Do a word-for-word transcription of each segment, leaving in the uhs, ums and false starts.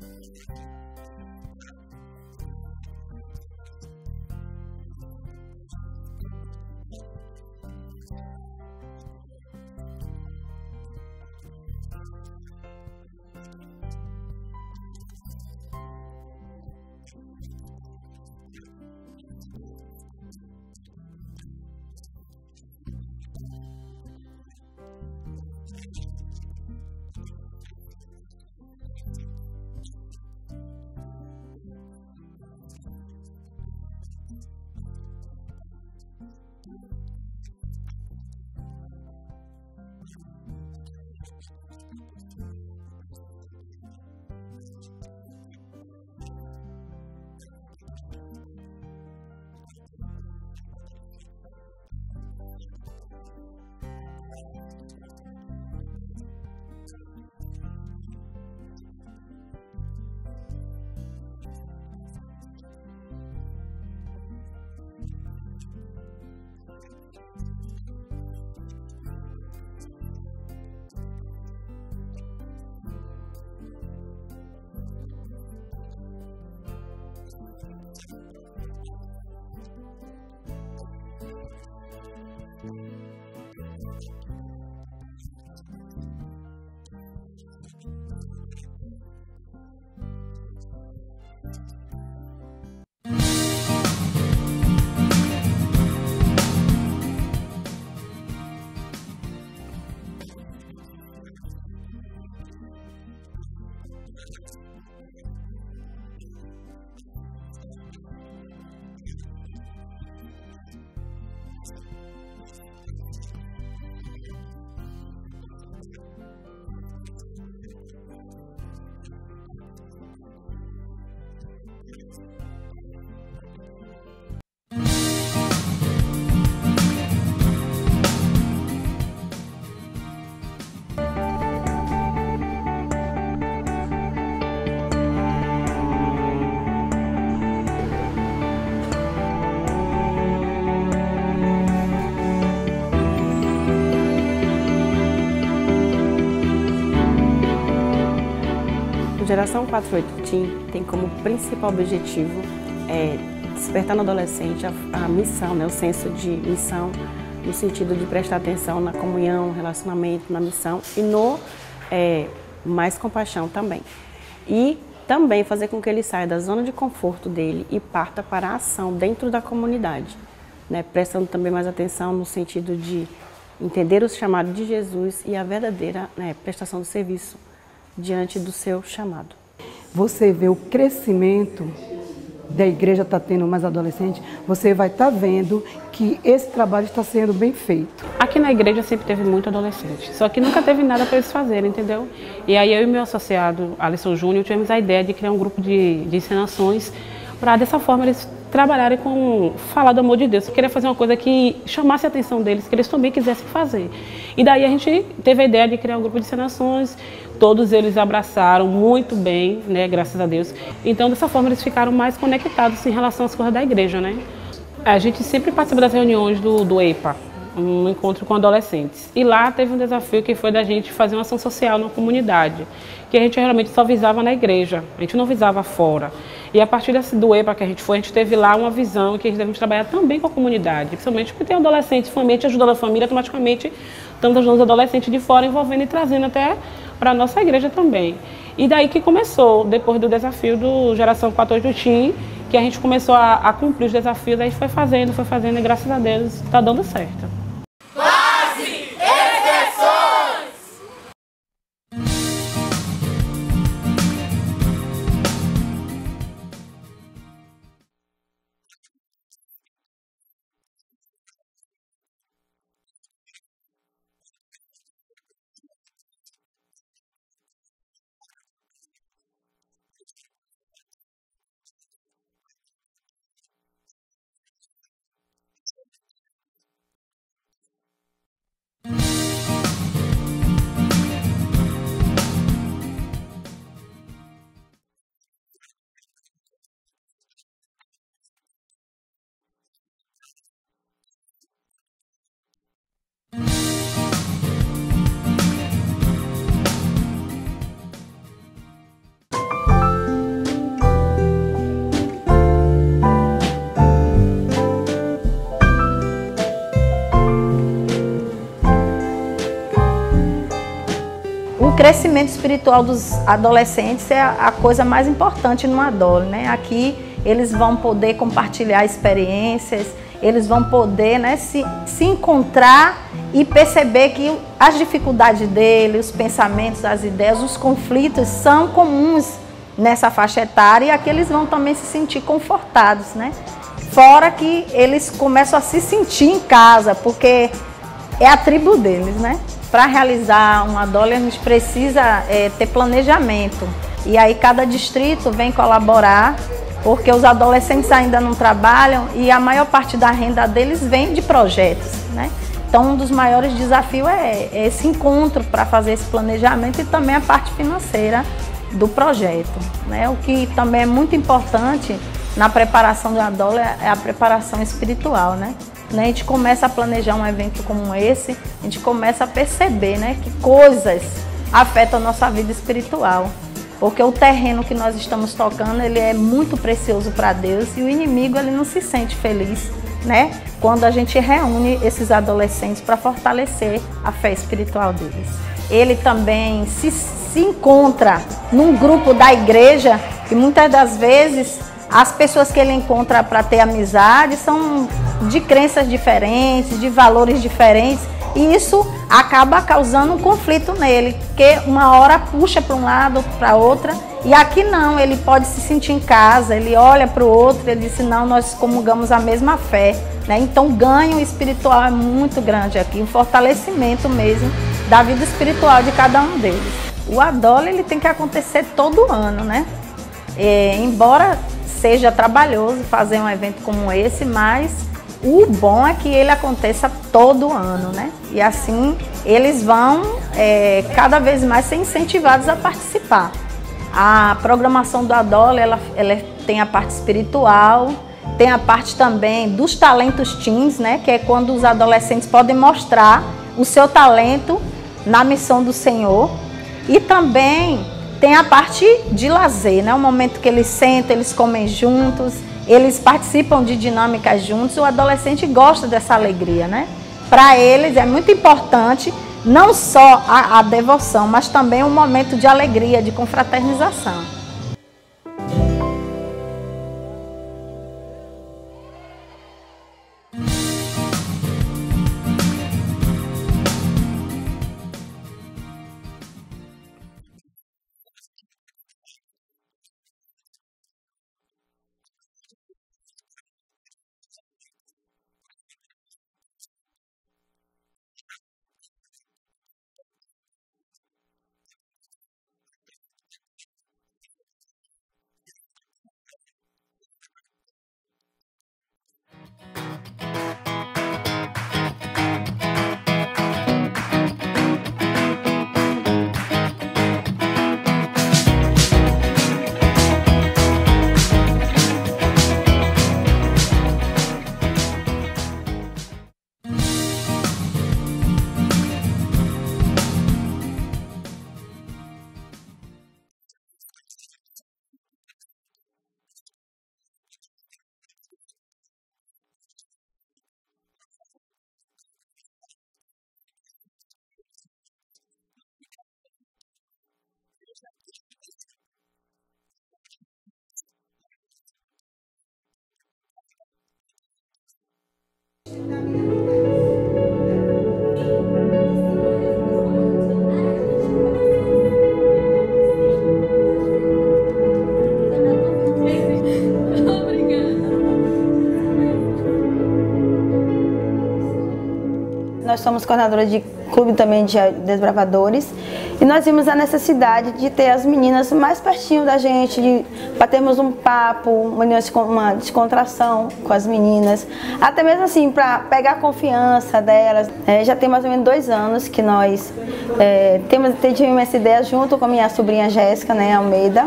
Geração quarenta e oito Team tem como principal objetivo é, despertar no adolescente a, a missão, né, o senso de missão, no sentido de prestar atenção na comunhão, relacionamento, na missão e no é, mais compaixão também. E também fazer com que ele saia da zona de conforto dele e parta para a ação dentro da comunidade, né, prestando também mais atenção no sentido de entender o chamado de Jesus e a verdadeira, né, prestação do serviço diante do seu chamado. Você vê o crescimento da igreja, está tendo mais adolescente, você vai estar tá vendo que esse trabalho está sendo bem feito. Aqui na igreja sempre teve muito adolescente, só que nunca teve nada para eles fazerem, entendeu? E aí eu e meu associado, Alisson Júnior, tivemos a ideia de criar um grupo de, de encenações para dessa forma eles trabalharem com falar do amor de Deus. Eu queria fazer uma coisa que chamasse a atenção deles, que eles também quisessem fazer. E daí a gente teve a ideia de criar um grupo de encenações, todos eles abraçaram muito bem, né, graças a Deus. Então dessa forma eles ficaram mais conectados em relação às coisas da igreja, né? A gente sempre participa das reuniões do, do E P A, um encontro com adolescentes. E lá teve um desafio que foi da gente fazer uma ação social na comunidade, que a gente realmente só visava na igreja, a gente não visava fora. E a partir desse, do E P A que a gente foi, a gente teve lá uma visão que a gente devemos trabalhar também com a comunidade, principalmente porque tem adolescentes, família, ajudando a família, automaticamente estamos ajudando os adolescentes de fora, envolvendo e trazendo até para a nossa igreja também. E daí que começou, depois do desafio do Geração quarenta e oito Team, que a gente começou a, a cumprir os desafios, aí foi fazendo, foi fazendo e graças a Deus está dando certo. crescimento espiritual dos adolescentes é a, a coisa mais importante no Adole, né? Aqui eles vão poder compartilhar experiências, eles vão poder, né, se, se encontrar e perceber que as dificuldades dele, os pensamentos, as ideias, os conflitos são comuns nessa faixa etária, e aqui eles vão também se sentir confortados, né? Fora que eles começam a se sentir em casa, porque é a tribo deles, né? Para realizar um Adole, a gente precisa é, ter planejamento. E aí cada distrito vem colaborar, porque os adolescentes ainda não trabalham e a maior parte da renda deles vem de projetos, né? Então um dos maiores desafios é, é esse encontro para fazer esse planejamento e também a parte financeira do projeto, né? O que também é muito importante na preparação do Adole é a preparação espiritual, né? A gente começa a planejar um evento como esse, a gente começa a perceber, né, que coisas afetam a nossa vida espiritual. Porque o terreno que nós estamos tocando, ele é muito precioso para Deus, e o inimigo, ele não se sente feliz, né, quando a gente reúne esses adolescentes para fortalecer a fé espiritual deles. Ele também se, se encontra num grupo da igreja, e muitas das vezes as pessoas que ele encontra para ter amizade são de crenças diferentes, de valores diferentes, e isso acaba causando um conflito nele, que uma hora puxa para um lado, para outra, e aqui não, ele pode se sentir em casa, ele olha para o outro, ele diz, não, nós comungamos a mesma fé, né? Então o ganho espiritual é muito grande aqui, um fortalecimento mesmo da vida espiritual de cada um deles. O Adole, ele tem que acontecer todo ano, né? É, embora seja trabalhoso fazer um evento como esse, mas o bom é que ele aconteça todo ano, né? E assim eles vão é, cada vez mais ser incentivados a participar. A programação do Adole, ela, ela tem a parte espiritual, tem a parte também dos talentos teens, né? Que é quando os adolescentes podem mostrar o seu talento na missão do Senhor. E também tem a parte de lazer, né? O momento que eles sentam, eles comem juntos, eles participam de dinâmicas juntos. O adolescente gosta dessa alegria, né? Para eles é muito importante não só a, a devoção, mas também um momento de alegria, de confraternização. Nós somos coordenadora de clube também de desbravadores e nós vimos a necessidade de ter as meninas mais pertinho da gente, de, para termos um papo, uma, uma descontração com as meninas, até mesmo assim para pegar a confiança delas. É, já tem mais ou menos dois anos que nós é, temos, tivemos essa ideia junto com a minha sobrinha Jéssica, né, Almeida,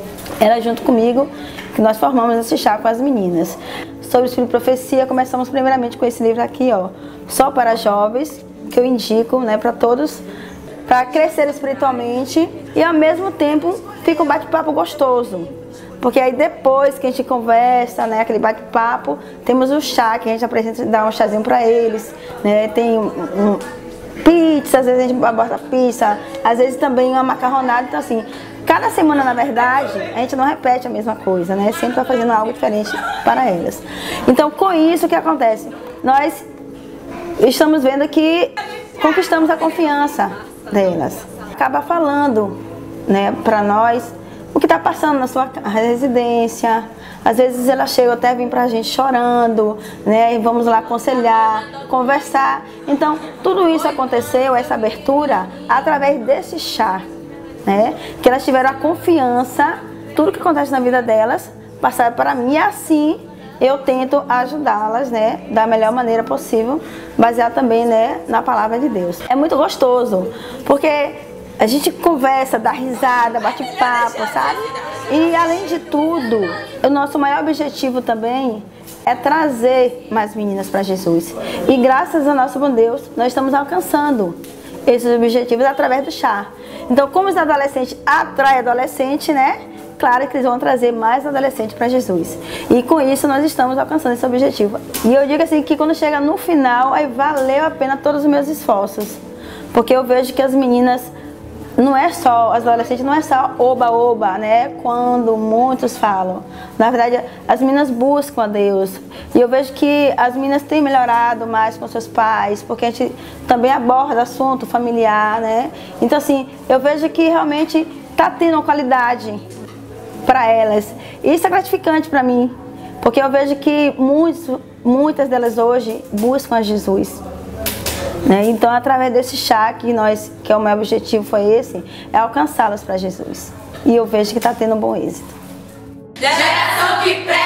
ela junto comigo, que nós formamos esse chá com as meninas. Sobre o Espírito de Profecia, começamos primeiramente com esse livro aqui, ó, Só para Jovens, que eu indico, né, para todos, para crescer espiritualmente e ao mesmo tempo fica um bate-papo gostoso. Porque aí depois que a gente conversa, né, aquele bate-papo, temos o chá, que a gente apresenta, dá um chazinho para eles, né, tem um, um pizza, às vezes a gente aborda pizza, às vezes também uma macarronada. Então assim, cada semana, na verdade, a gente não repete a mesma coisa, né? Sempre está fazendo algo diferente para elas. Então, com isso, o que acontece? Nós estamos vendo que conquistamos a confiança delas. Acaba falando, né, para nós o que está passando na sua residência. Às vezes ela chega até vir para a gente chorando, né? E vamos lá aconselhar, conversar. Então, tudo isso aconteceu, essa abertura, através desse chá, né? Que elas tiveram a confiança, tudo que acontece na vida delas, passar para mim, e assim eu tento ajudá-las, né, da melhor maneira possível, baseado também, né, na palavra de Deus. É muito gostoso, porque a gente conversa, dá risada, bate papo, sabe? E além de tudo, o nosso maior objetivo também é trazer mais meninas para Jesus. E graças ao nosso bom Deus, nós estamos alcançando esses objetivos através do chá. Então, como os adolescentes atraem adolescente, né? Claro que eles vão trazer mais adolescentes para Jesus. E com isso nós estamos alcançando esse objetivo. E eu digo assim que quando chega no final, aí valeu a pena todos os meus esforços. Porque eu vejo que as meninas, não é só, as adolescentes não é só oba-oba, né? Quando muitos falam. Na verdade, as meninas buscam a Deus. E eu vejo que as meninas têm melhorado mais com seus pais, porque a gente também aborda assunto familiar, né? Então assim, eu vejo que realmente está tendo uma qualidade para elas. Isso é gratificante para mim, porque eu vejo que muitos, muitas delas hoje buscam a Jesus, né? Então, através desse chá que nós, que é o meu objetivo foi esse, é alcançá-las para Jesus. E eu vejo que está tendo um bom êxito. Geração que